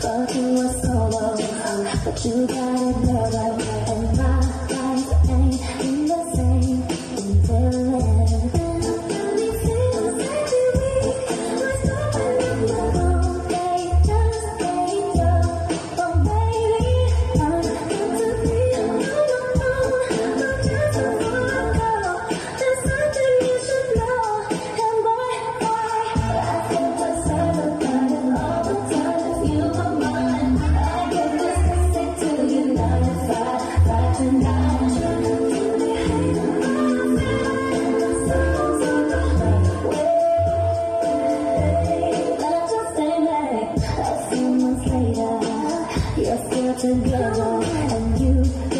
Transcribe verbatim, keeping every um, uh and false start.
Thought you were solo, but you got it better. And my life ain't been the same until then. Got me feeling like you weak. We're stopping up my own day, just ain't up. Oh baby, I'm got to be on your own. But just before I go, there's something you should know. And boy, boy, I think deserve about it all the time. If you were mine, I'd give this pussy to you nine to five, five to nine. You be hating on me, songs on the highway. But just ain't like a few months later, you're still together and you